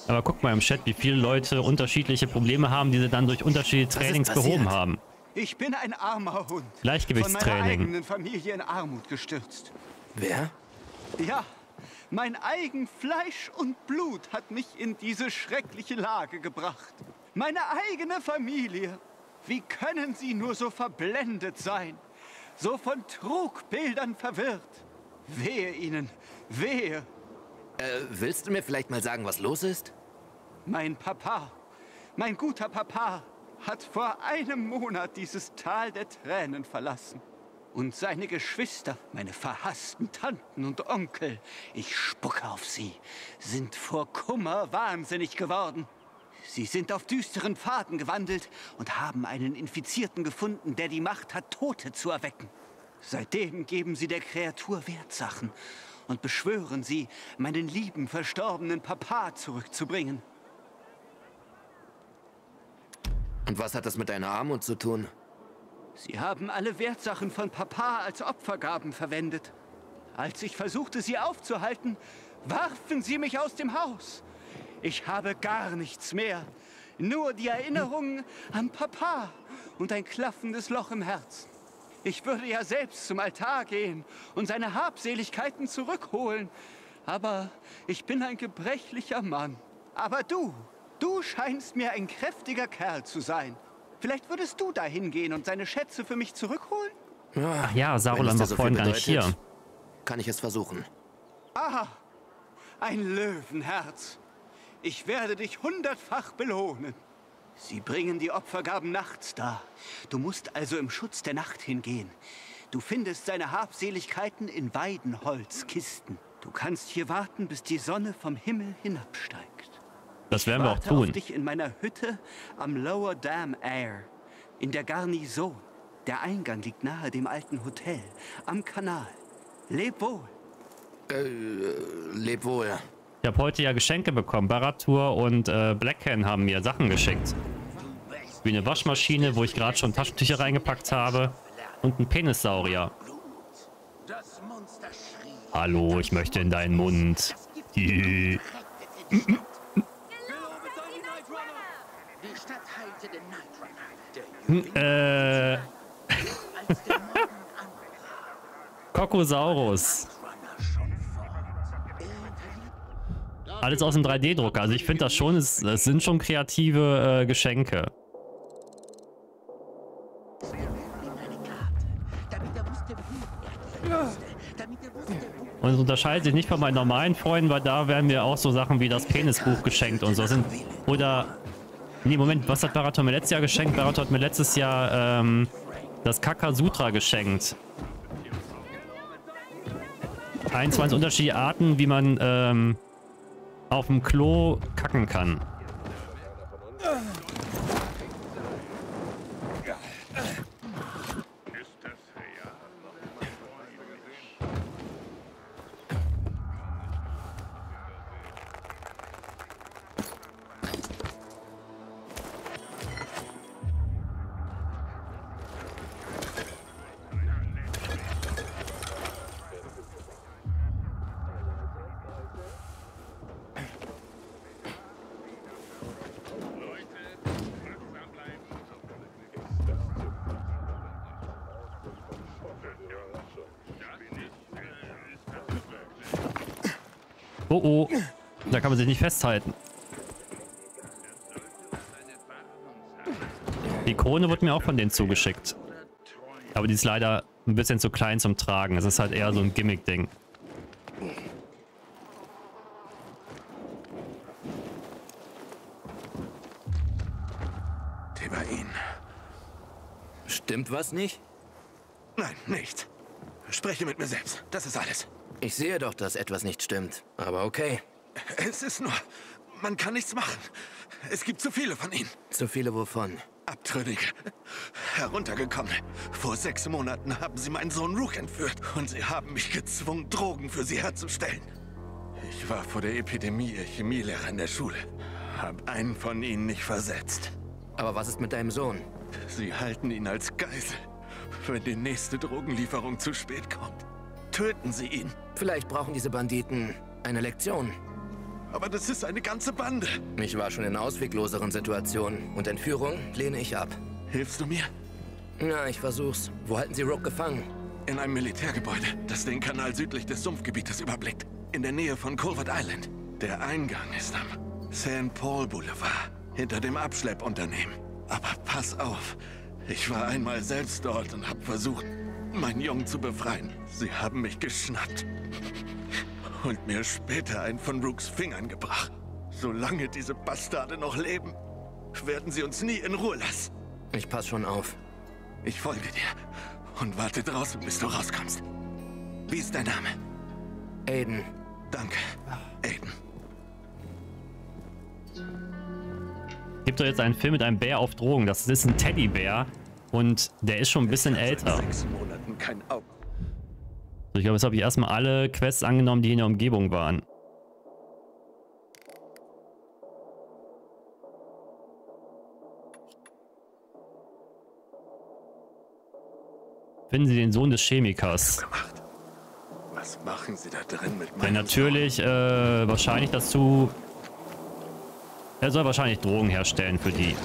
Aber guck mal im Chat, wie viele Leute unterschiedliche Probleme haben, die sie dann durch unterschiedliche Trainings behoben haben. Ich bin ein armer Hund. Gleichgewichtstraining. Von meiner eigenen Familie in Armut gestürzt. Wer? Ja, mein eigen Fleisch und Blut hat mich in diese schreckliche Lage gebracht. Meine eigene Familie. Wie können sie nur so verblendet sein? So von Trugbildern verwirrt. Wehe ihnen, wehe. Willst du mir vielleicht mal sagen, was los ist? Mein Papa, mein guter Papa, hat vor einem Monat dieses Tal der Tränen verlassen. Und seine Geschwister, meine verhassten Tanten und Onkel, ich spucke auf sie, sind vor Kummer wahnsinnig geworden. Sie sind auf düsteren Pfaden gewandelt und haben einen Infizierten gefunden, der die Macht hat, Tote zu erwecken. Seitdem geben sie der Kreatur Wertsachen und beschwören sie, meinen lieben, verstorbenen Papa zurückzubringen. Und was hat das mit deiner Armut zu tun? Sie haben alle Wertsachen von Papa als Opfergaben verwendet. Als ich versuchte, sie aufzuhalten, warfen sie mich aus dem Haus. Ich habe gar nichts mehr. Nur die Erinnerung an Papa und ein klaffendes Loch im Herzen. Ich würde ja selbst zum Altar gehen und seine Habseligkeiten zurückholen. Aber ich bin ein gebrechlicher Mann. Aber du scheinst mir ein kräftiger Kerl zu sein. Vielleicht würdest du dahin gehen und seine Schätze für mich zurückholen? Ach ja, Saruman war vorhin gar nicht hier. Kann ich es versuchen. Aha, ein Löwenherz. Ich werde dich 100-fach belohnen. Sie bringen die Opfergaben nachts dar. Du musst also im Schutz der Nacht hingehen. Du findest seine Habseligkeiten in Weidenholzkisten. Du kannst hier warten, bis die Sonne vom Himmel hinabsteigt. Das werden wir auch Ich warte tun. auf dich in meiner Hütte am Lower Dam Air, in der Garnison. Der Eingang liegt nahe dem alten Hotel, am Kanal. Leb wohl. Leb wohl. Ich habe heute ja Geschenke bekommen. Baratur und Blackhand haben mir Sachen geschickt. Wie eine Waschmaschine, wo ich gerade schon Taschentücher reingepackt habe. Und ein Penissaurier. Hallo, ich möchte in deinen Mund. Kokosaurus. Alles aus dem 3D-Drucker. Also ich finde das schon, es sind schon kreative Geschenke. Und es unterscheidet sich nicht von meinen normalen Freunden, weil da werden mir auch so Sachen wie das Penisbuch geschenkt und so sind. Oder. Nee, Moment, was hat Barator mir letztes Jahr geschenkt? Barator hat mir letztes Jahr das Kaka-Sutra geschenkt. 21 unterschiedliche Arten, wie man auf dem Klo kacken kann. Oh oh, da kann man sich nicht festhalten. Die Krone wird mir auch von denen zugeschickt. Aber die ist leider ein bisschen zu klein zum Tragen. Es ist halt eher so ein Gimmick-Ding. Thebain. Stimmt was nicht? Nein, nichts. Spreche mit mir selbst. Das ist alles. Ich sehe doch, dass etwas nicht stimmt. Aber okay. Es ist nur... Man kann nichts machen. Es gibt zu viele von ihnen. Zu viele wovon? Abtrünnig. Heruntergekommen. Vor 6 Monaten haben sie meinen Sohn Rook entführt. Und sie haben mich gezwungen, Drogen für sie herzustellen. Ich war vor der Epidemie ihr Chemielehrer in der Schule. Hab einen von ihnen nicht versetzt. Aber was ist mit deinem Sohn? Sie halten ihn als Geisel. Wenn die nächste Drogenlieferung zu spät kommt, töten sie ihn. Vielleicht brauchen diese Banditen eine Lektion. aber das ist eine ganze Bande. Ich war schon in auswegloseren Situationen und Entführung lehne ich ab. Hilfst du mir? Na, ich versuch's. Wo halten Sie Rook gefangen? In einem Militärgebäude, das den Kanal südlich des Sumpfgebietes überblickt. In der Nähe von Culvert Island. Der Eingang ist am St. Paul Boulevard. Hinter dem Abschleppunternehmen. Aber pass auf. Ich war einmal selbst dort und habe versucht, meinen Jungen zu befreien. Sie haben mich geschnappt. Und mir später einen von Rooks Fingern gebracht. Solange diese Bastarde noch leben, werden sie uns nie in Ruhe lassen. Ich pass schon auf. Ich folge dir und warte draußen, bis du rauskommst. Wie ist dein Name? Aiden. Danke, Aiden. Gibt doch jetzt einen Film mit einem Bär auf Drogen. Das ist ein Teddybär und der ist schon ein bisschen älter. Seit 6 Monaten kein Auge. Ich glaube, jetzt habe ich erstmal alle Quests angenommen, die in der Umgebung waren. Finden Sie den Sohn des Chemikers. Was machen Sie da drin mit Der meinem natürlich wahrscheinlich dazu... Er soll wahrscheinlich Drogen herstellen für die.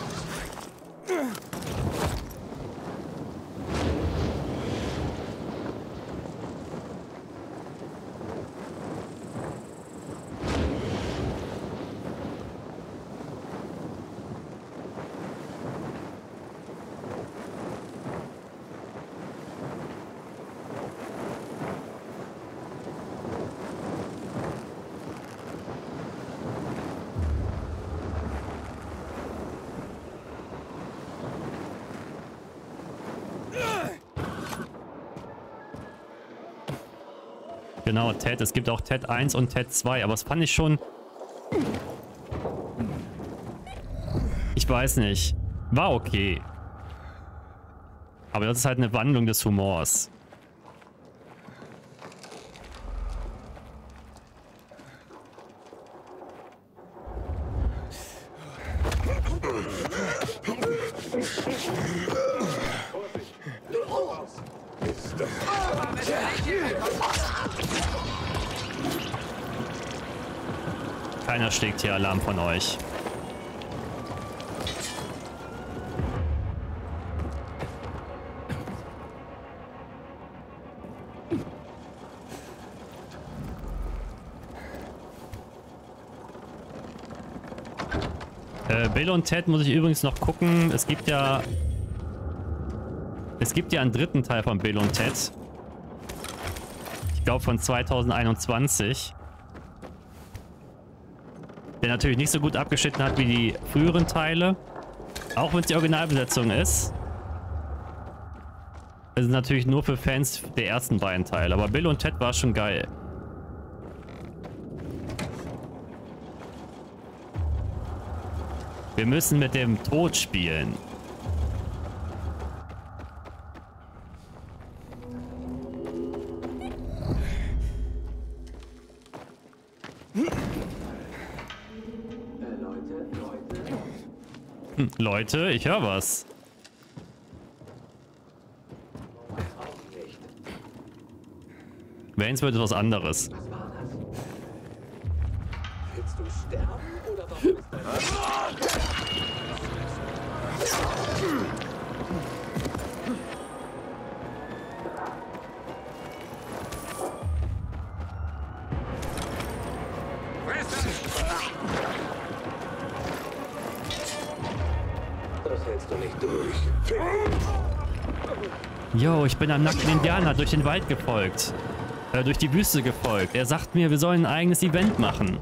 Genau, Ted. Es gibt auch Ted 1 und Ted 2, aber das fand ich schon... Ich weiß nicht. War okay. Aber das ist halt eine Wandlung des Humors. Keiner schlägt hier Alarm von euch. Bill und Ted muss ich übrigens noch gucken. Es gibt ja einen dritten Teil von Bill und Ted. Ich glaube von 2021. Der natürlich nicht so gut abgeschnitten hat wie die früheren Teile. Auch wenn es die Originalbesetzung ist. Es ist natürlich nur für Fans der ersten beiden Teile. Aber Bill und Ted war schon geil. Wir müssen mit dem Tod spielen. Leute, ich höre was. Wayne's wird was anderes. Willst du sterben oder warum ist dein... Das hältst du nicht durch. Yo, ich bin einem nackten Indianer durch den Wald gefolgt. Durch die Wüste gefolgt. Er sagt mir, wir sollen ein eigenes Event machen.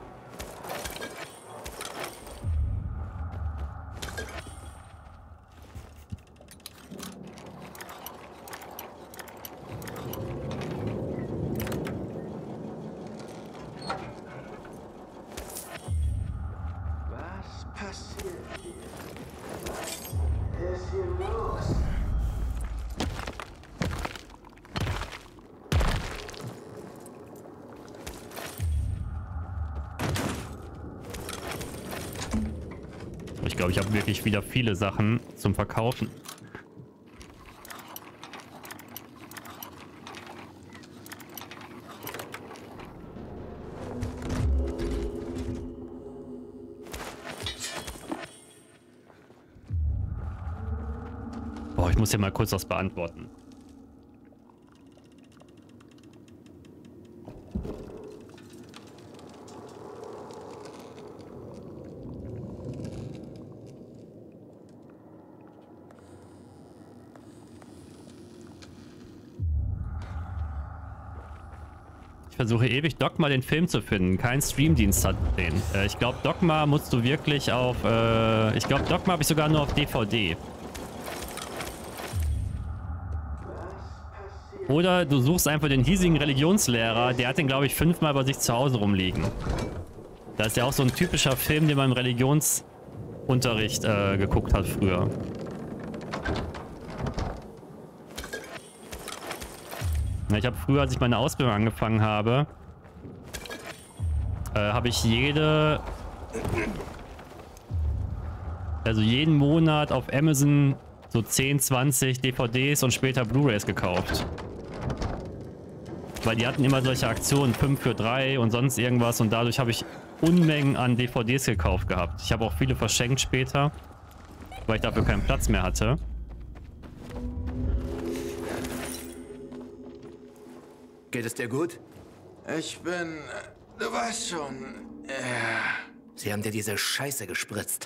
Was passiert hier? Was ist hier los? Ich glaube, ich habe wirklich wieder viele Sachen zum Verkaufen. ich muss hier mal kurz was beantworten. Ich versuche ewig Dogma den Film zu finden. Kein Streamdienst hat den. Ich glaube Dogma musst du wirklich auf... ich glaube Dogma habe ich sogar nur auf DVD. Oder du suchst einfach den hiesigen Religionslehrer. Der hat den glaube ich 5-mal bei sich zu Hause rumliegen. Das ist ja auch so ein typischer Film, den man im Religionsunterricht geguckt hat früher. Ich habe früher, als ich meine Ausbildung angefangen habe, habe ich jeden Monat auf Amazon so 10, 20 DVDs und später Blu-rays gekauft. Weil die hatten immer solche Aktionen, 5 für 3 und sonst irgendwas, und dadurch habe ich Unmengen an DVDs gekauft gehabt. Ich habe auch viele verschenkt später, weil ich dafür keinen Platz mehr hatte. Geht es dir gut? Ich bin... Du weißt schon... Sie haben dir diese Scheiße gespritzt.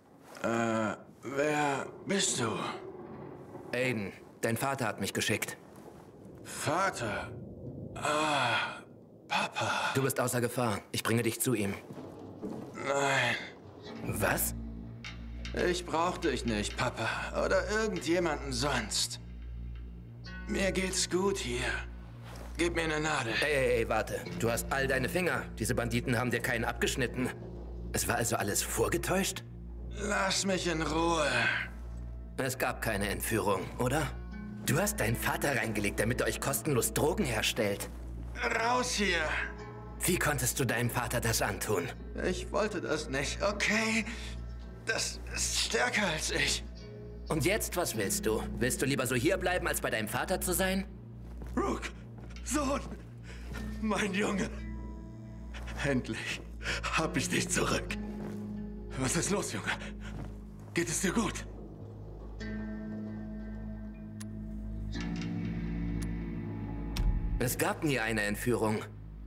Wer bist du? Aiden, dein Vater hat mich geschickt. Vater? Ah, Papa. Du bist außer Gefahr. Ich bringe dich zu ihm. Nein. Was? Ich brauch dich nicht, Papa. Oder irgendjemanden sonst. Mir geht's gut hier. Gib mir eine Nadel. Ey, warte. Du hast all deine Finger. Diese Banditen haben dir keinen abgeschnitten. Es war also alles vorgetäuscht? Lass mich in Ruhe. Es gab keine Entführung, oder? Du hast deinen Vater reingelegt, damit er euch kostenlos Drogen herstellt. Raus hier. Wie konntest du deinem Vater das antun? Ich wollte das nicht, okay? Das ist stärker als ich. Und jetzt, was willst du? Willst du lieber so hier bleiben, als bei deinem Vater zu sein? Rook, Sohn, mein Junge. Endlich hab ich dich zurück. Was ist los, Junge? Geht es dir gut? Es gab nie eine Entführung.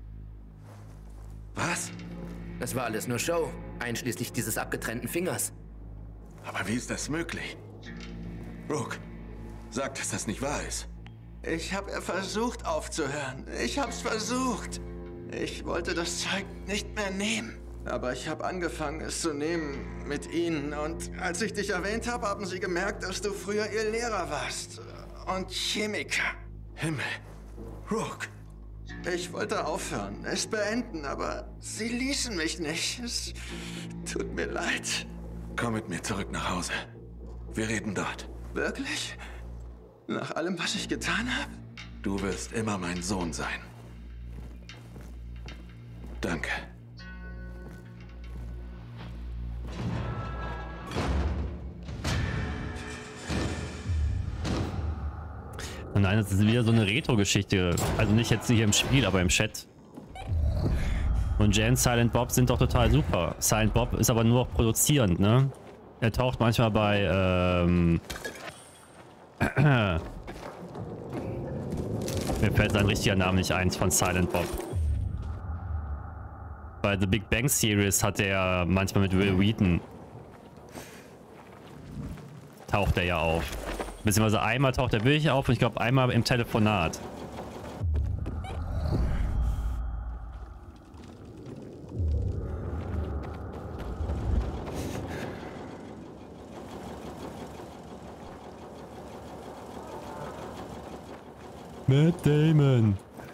Was? Es war alles nur Show, einschließlich dieses abgetrennten Fingers. Aber wie ist das möglich? Rook, sag, dass das nicht wahr ist. Ich hab versucht aufzuhören. Ich hab's versucht. Ich wollte das Zeug nicht mehr nehmen. Aber ich habe angefangen, es zu nehmen mit ihnen. Und als ich dich erwähnt habe, haben sie gemerkt, dass du früher ihr Lehrer warst. Und Chemiker. Himmel. Rook. Ich wollte aufhören, es beenden, aber sie ließen mich nicht. Es tut mir leid. Komm mit mir zurück nach Hause. Wir reden dort. Wirklich? Nach allem, was ich getan habe? Du wirst immer mein Sohn sein. Danke. Und nein, das ist wieder so eine Retro-Geschichte. Also nicht jetzt hier im Spiel, aber im Chat. Und Jay und Silent Bob sind doch total super. Silent Bob ist aber nur noch produzierend, ne? Er taucht manchmal bei, mir fällt sein richtiger Name nicht ein von Silent Bob. Bei The Big Bang Series hat er manchmal mit Will Wheaton. Taucht er ja auf. Beziehungsweise einmal taucht er wirklich auf und ich glaube einmal im Telefonat. Matt Damon.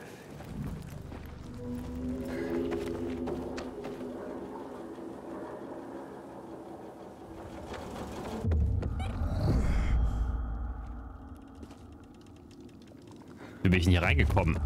Wie bin ich denn hier reingekommen?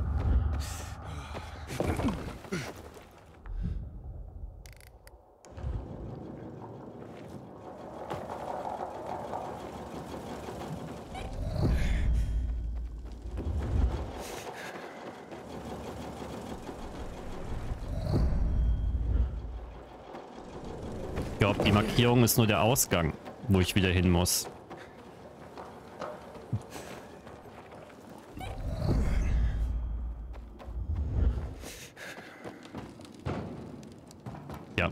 Ich glaube, die Markierung ist nur der Ausgang, wo ich wieder hin muss. Ja.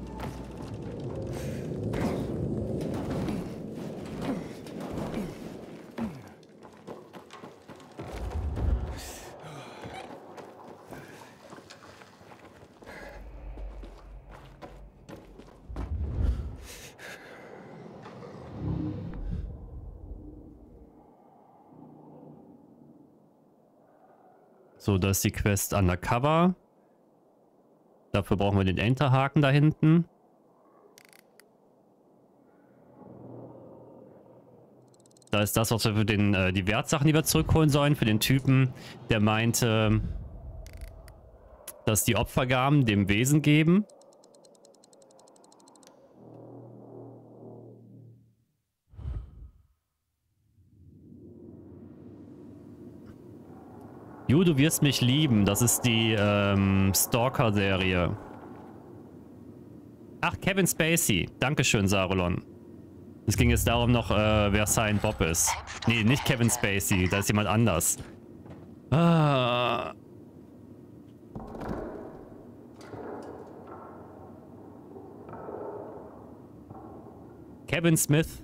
So, das ist die Quest Undercover. Dafür brauchen wir den Enterhaken da hinten. Da ist das, was wir für die Wertsachen, die wir zurückholen sollen, für den Typen, der meinte, dass die Opfergaben dem Wesen geben. Ju, du wirst mich lieben. Das ist die Stalker-Serie. Ach, Kevin Spacey. Dankeschön, Sarulon. Es ging jetzt darum noch, wer Silent Bob ist. Nee, nicht Kevin Spacey. Da ist jemand anders. Ah. Kevin Smith.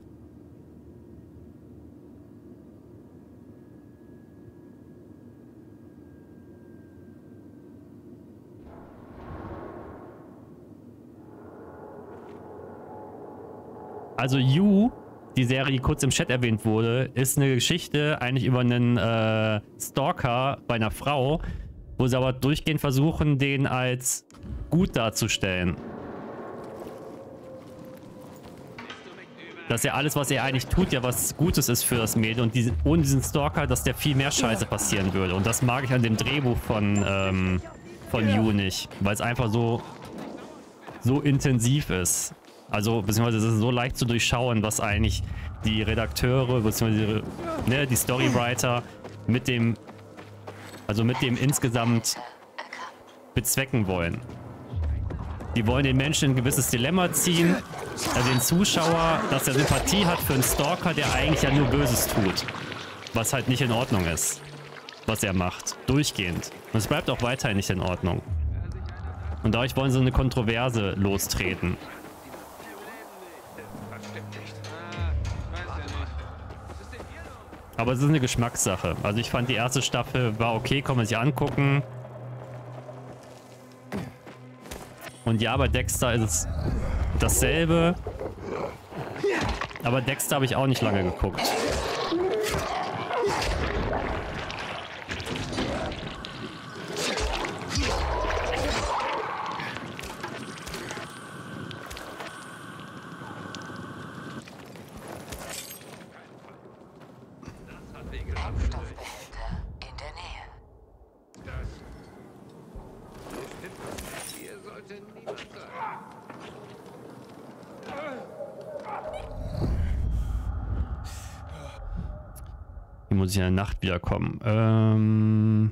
Also You, die Serie, die kurz im Chat erwähnt wurde, ist eine Geschichte eigentlich über einen Stalker bei einer Frau, wo sie aber durchgehend versuchen, den als gut darzustellen. Dass ja alles, was er eigentlich tut, ja was Gutes ist für das Mädel und ohne diesen Stalker, dass der viel mehr Scheiße passieren würde. Und das mag ich an dem Drehbuch von You nicht, weil es einfach so intensiv ist. Also, beziehungsweise es ist so leicht zu durchschauen, was eigentlich die Redakteure, beziehungsweise die Storywriter mit dem insgesamt bezwecken wollen. Die wollen den Menschen in ein gewisses Dilemma ziehen, also den Zuschauer, dass er Sympathie hat für einen Stalker, der eigentlich ja nur Böses tut. Was halt nicht in Ordnung ist, was er macht. Durchgehend. Und es bleibt auch weiterhin nicht in Ordnung. Und dadurch wollen sie eine Kontroverse lostreten. Aber es ist eine Geschmackssache. Also ich fand die erste Staffel war okay, kann man sich angucken. Und ja, bei Dexter ist es dasselbe. Aber Dexter habe ich auch nicht lange geguckt. Hier muss ich in der Nacht wiederkommen.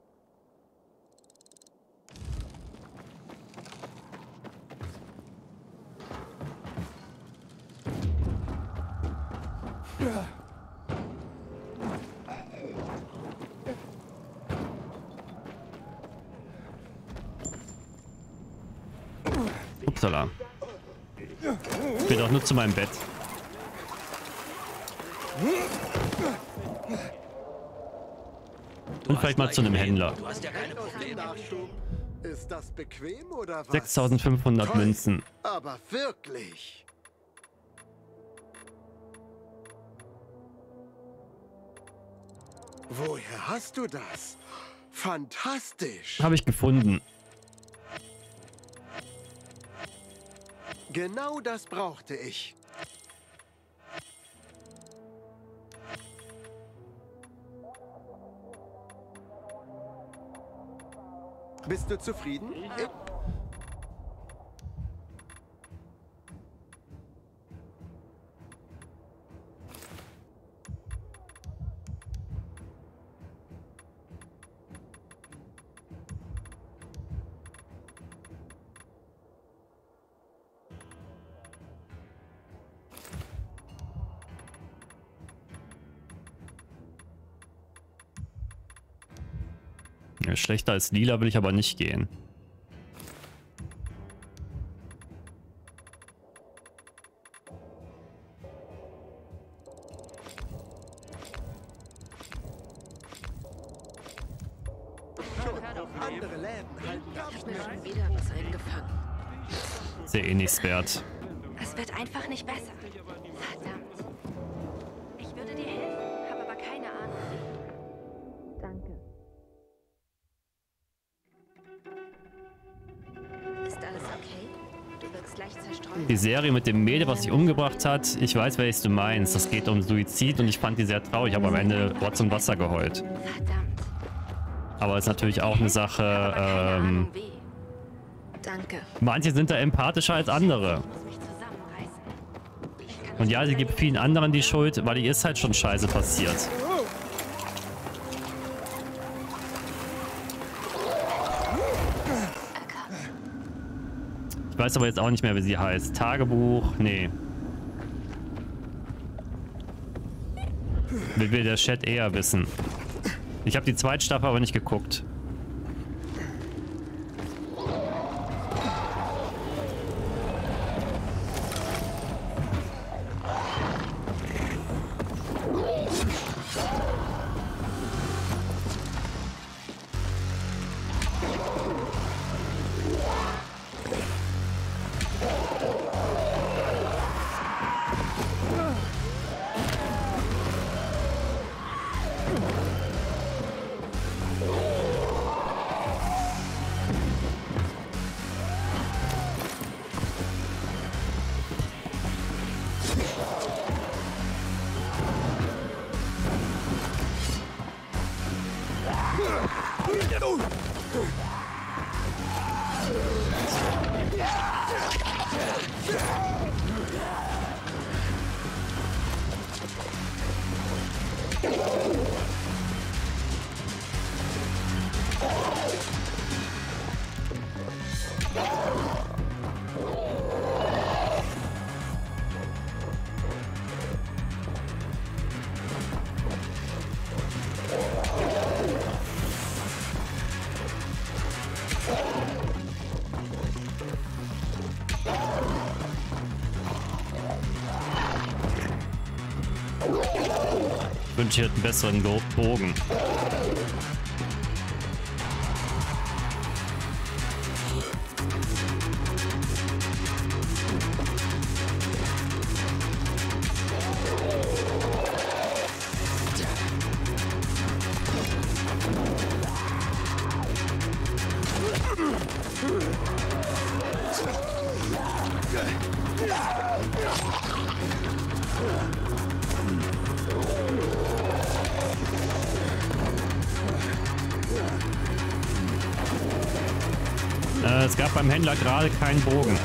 Upsala. Ich will doch nur zu meinem Bett. Und vielleicht mal zu einem Händler. Du hast ja keine Probleme. Ist das bequem oder was? 6500 Toll, Münzen. aber wirklich. Woher hast du das? Fantastisch. Habe ich gefunden. Genau das brauchte ich. Bist du zufrieden? Ja, schlechter als lila will ich aber nicht gehen. Andere Läden halten Ich habe mir schon wieder was eingefangen. Ist ja eh nichts wert. Es wird einfach nicht besser. Verdammt. Ich würde dir helfen, habe aber keine Ahnung wie. Danke. Ist alles okay? Du wirkst leicht zerstreut. Die Serie mit dem Mädel, was sich umgebracht hat, ich weiß, welches du meinst. Das geht um Suizid und ich fand die sehr traurig. Ich habe am Ende Rotz und Wasser geheult. Verdammt. Aber ist natürlich auch eine Sache, Keine Ahnung wie. Danke. manche sind da empathischer als andere. Ich muss mich zusammenreißen. Ich kann Und ja, sie gibt vielen anderen die Schuld, weil ihr ist halt schon Scheiße passiert. Ich weiß aber jetzt auch nicht mehr, wie sie heißt. Tagebuch? Nee. Will der Chat eher wissen. Ich habe die zweite Staffel aber nicht geguckt. Ich wünsche, ich hätte einen besseren Bogen. Es gab beim Händler gerade keinen Bogen.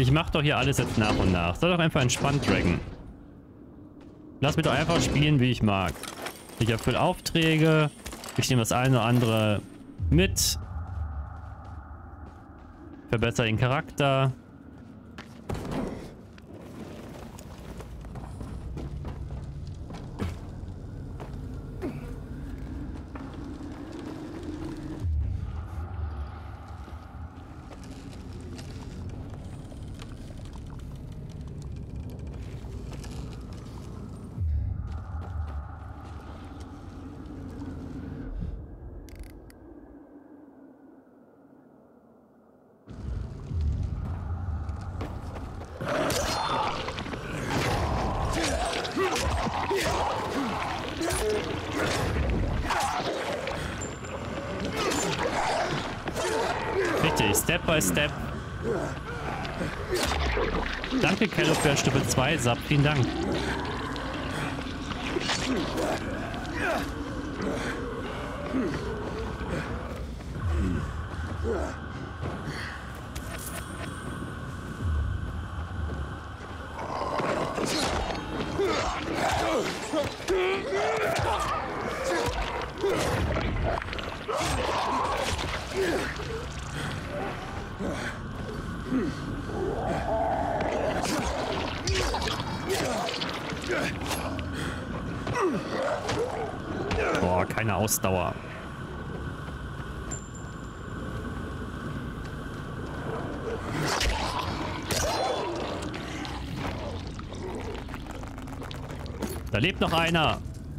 Ich mach doch hier alles jetzt nach und nach. Sei doch einfach entspannt, Dragon. Lass mich doch einfach spielen, wie ich mag. Ich erfülle Aufträge. Ich nehme das eine oder andere mit. Verbessere den Charakter. Richtig, Step by Step. Danke, Kello, für Stufe 2 Sub. Vielen Dank. Boah, keine Ausdauer. Da lebt noch einer.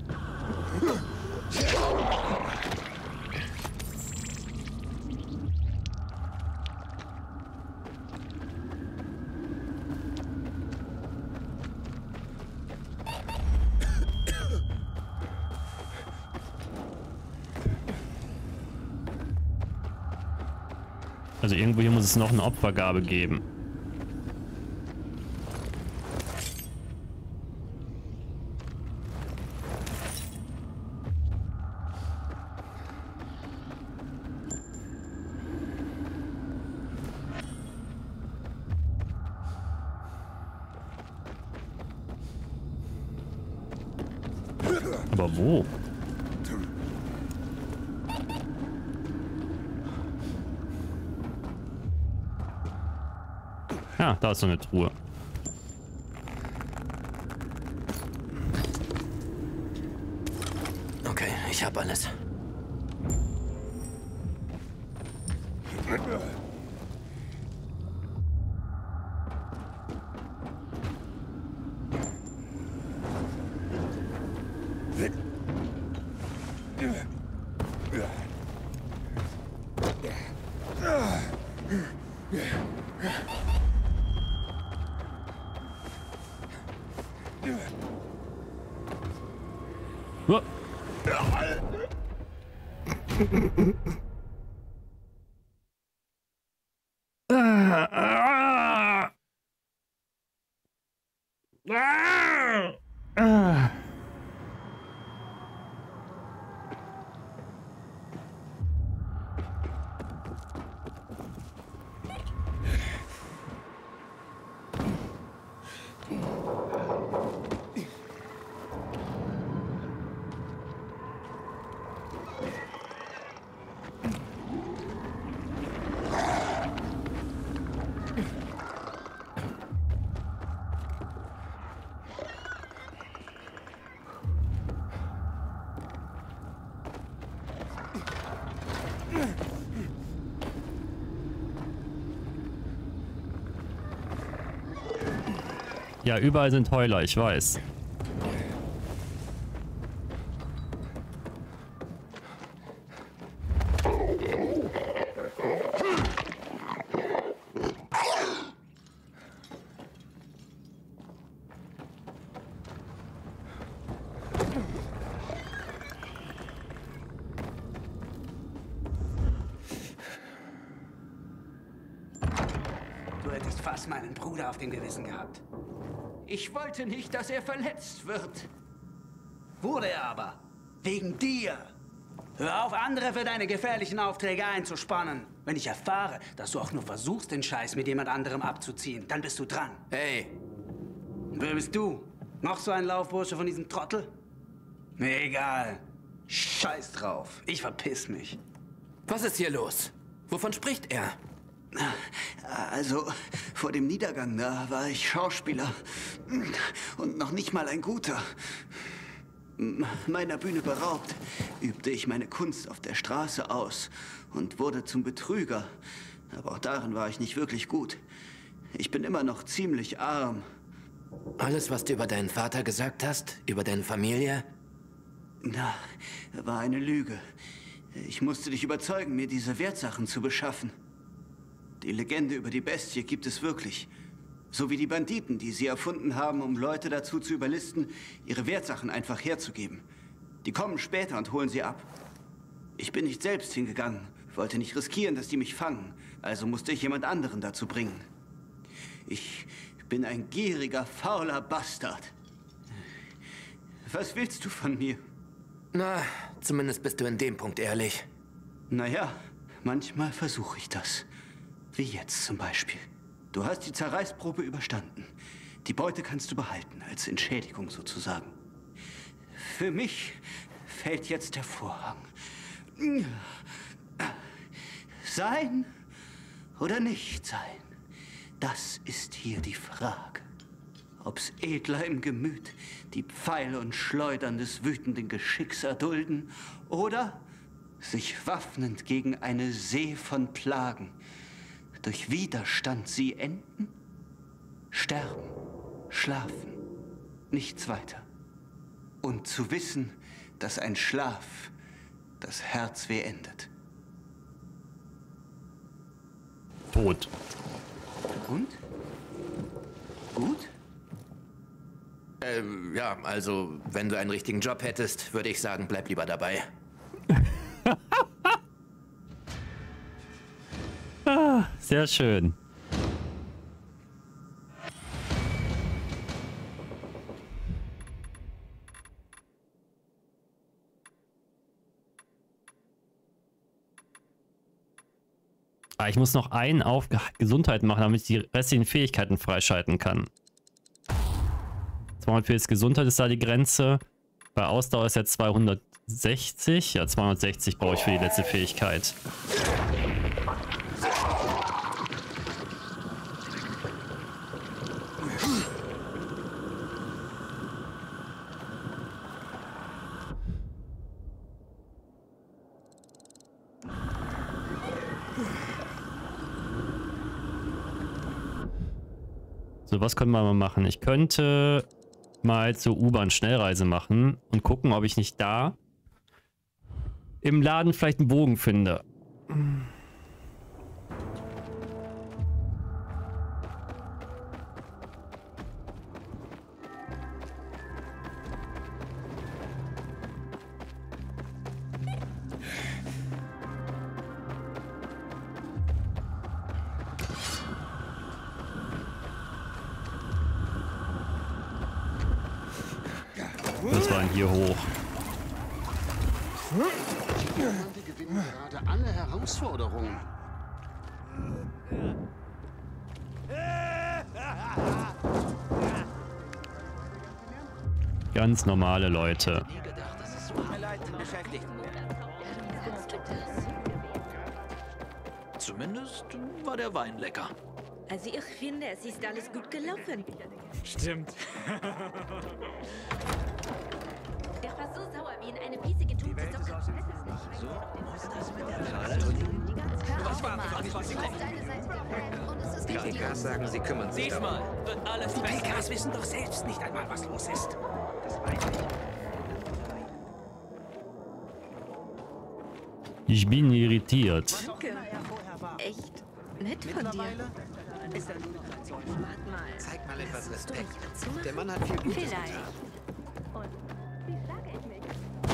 Also irgendwo hier muss es noch eine Opfergabe geben. Aber wo? Ja, da ist so eine Truhe. Okay, ich hab alles. Ja, überall sind Heuler, ich weiß. Du hättest fast meinen Bruder auf dem Gewissen gehabt. Ich wollte nicht, dass er verletzt wird. Wurde er aber. Wegen dir. Hör auf, andere für deine gefährlichen Aufträge einzuspannen. Wenn ich erfahre, dass du auch nur versuchst, den Scheiß mit jemand anderem abzuziehen, dann bist du dran. Hey, Wer bist du? Noch so ein Laufbursche von diesem Trottel? Mir egal. Scheiß drauf. Ich verpiss mich. was ist hier los? Wovon spricht er? Also, vor dem Niedergang da war ich Schauspieler. Und noch nicht mal ein guter. Meiner Bühne beraubt, übte ich meine Kunst auf der Straße aus und wurde zum Betrüger. Aber auch darin war ich nicht wirklich gut. Ich bin immer noch ziemlich arm. Alles, was du über deinen Vater gesagt hast? Über deine Familie? Na, war eine Lüge. Ich musste dich überzeugen, mir diese Wertsachen zu beschaffen. Die Legende über die Bestie gibt es wirklich. So wie die Banditen, die sie erfunden haben, um Leute dazu zu überlisten, ihre Wertsachen einfach herzugeben. Die kommen später und holen sie ab. Ich bin nicht selbst hingegangen, wollte nicht riskieren, dass die mich fangen. Also musste ich jemand anderen dazu bringen. Ich bin ein gieriger, fauler Bastard. Was willst du von mir? Na, zumindest bist du in dem Punkt ehrlich. Naja, manchmal versuche ich das. Wie jetzt zum Beispiel. Du hast die Zerreißprobe überstanden. Die Beute kannst du behalten, als Entschädigung sozusagen. Für mich fällt jetzt der Vorhang. Sein oder nicht sein? Das ist hier die Frage. Ob's edler im Gemüt die Pfeile und Schleudern des wütenden Geschicks erdulden oder sich waffnend gegen eine See von Plagen durch Widerstand sie enden? Sterben, schlafen, nichts weiter. Und zu wissen, dass ein Schlaf das Herzweh endet. Tot. Und? Gut? Ja, also, wenn du einen richtigen Job hättest, würde ich sagen, bleib lieber dabei. Sehr schön. Ich muss noch einen auf Gesundheit machen, damit ich die restlichen Fähigkeiten freischalten kann. 240 Gesundheit ist da die Grenze. Bei Ausdauer ist jetzt 260. Ja, 260 brauche ich für die letzte Fähigkeit. So, was können wir mal machen? Ich könnte mal zur U-Bahn-Schnellreise machen und gucken, ob ich nicht da im Laden vielleicht einen Bogen finde. Das war hier hoch. Die gewinnen gerade alle Herausforderungen. Ganz normale Leute. Zumindest war der Wein lecker. Also ich finde, es ist alles gut gelaufen. Stimmt. Der war so sauer wie in eine piesige tote Socke. So muss das mit der Die PKs sagen, sie kümmern sich darum. Diesmal wird alles Die PKs wissen doch selbst nicht einmal, was los ist. Ich bin irritiert. Danke. Echt nett von dir. Wart mal. Zeig mal etwas Respekt. Der Mann hat viel Gutes Vielleicht. getan. Und wie schlage ich mich?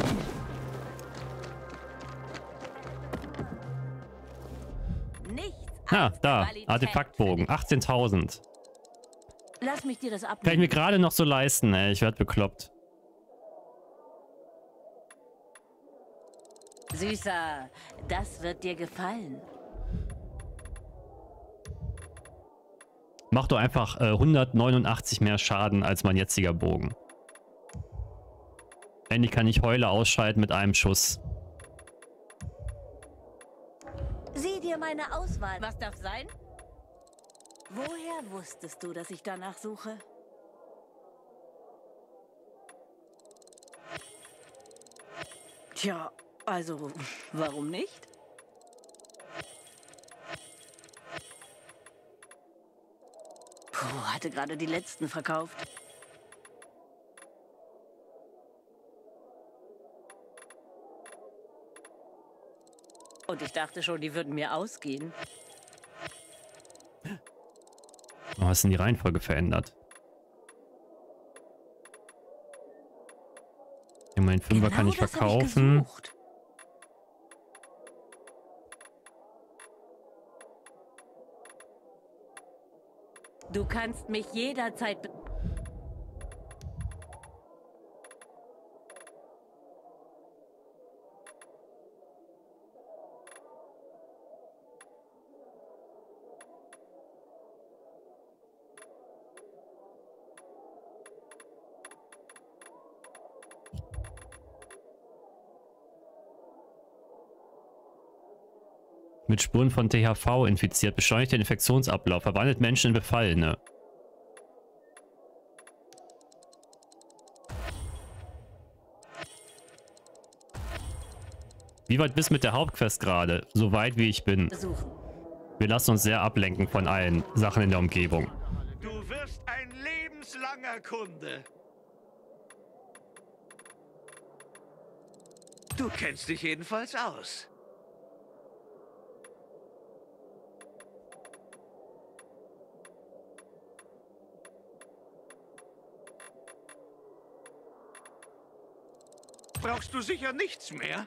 Nichts. Ah, als da. Qualität. Artefaktbogen. 18.000. Lass mich dir das Kann ich abnehmen. mir gerade noch so leisten, ey. Ich werde bekloppt. Süßer, das wird dir gefallen. Macht doch einfach 189 mehr Schaden als mein jetziger Bogen. Endlich kann ich Heule ausschalten mit einem Schuss. Sieh dir meine Auswahl. Was darf sein? Woher wusstest du, dass ich danach suche? Tja, also, warum nicht? Puh, hatte gerade die letzten verkauft. Und ich dachte schon, die würden mir ausgehen. Oh, hast du denn die Reihenfolge verändert? Immerhin 5er kann ich verkaufen. Du kannst mich jederzeit... Mit Spuren von THV infiziert, beschleunigt den Infektionsablauf, verwandelt Menschen in Befallene. Wie weit bist du mit der Hauptquest gerade? So weit wie ich bin. Wir lassen uns sehr ablenken von allen Sachen in der Umgebung. Du wirst ein lebenslanger Kunde. Du kennst dich jedenfalls aus. Brauchst du sicher nichts mehr?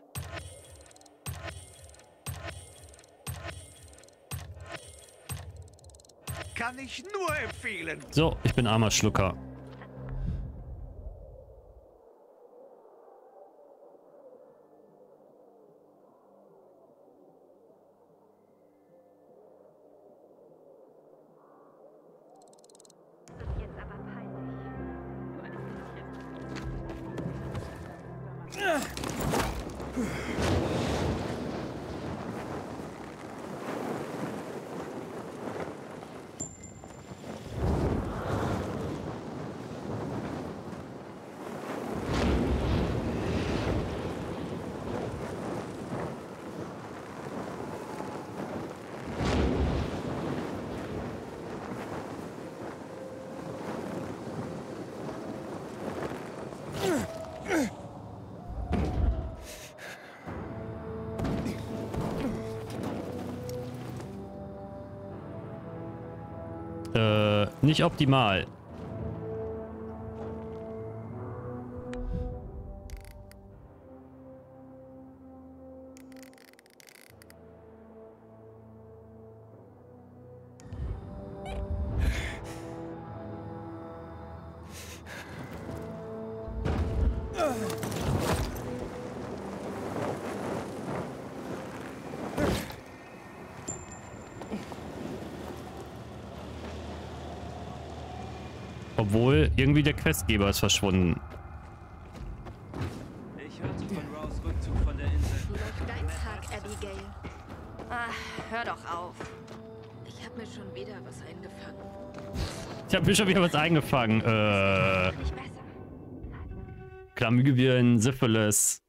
Kann ich nur empfehlen. So, ich bin armer Schlucker. Nicht optimal. Obwohl, irgendwie der Questgeber ist verschwunden. Ich hörte von Rouse Rückzug von der Insel. Vielleicht dein Tag, Abigail. Ach, hör doch auf. Ich habe mir schon wieder was eingefangen. Ich habe mir schon wieder was eingefangen. Chlamydien, Syphilis.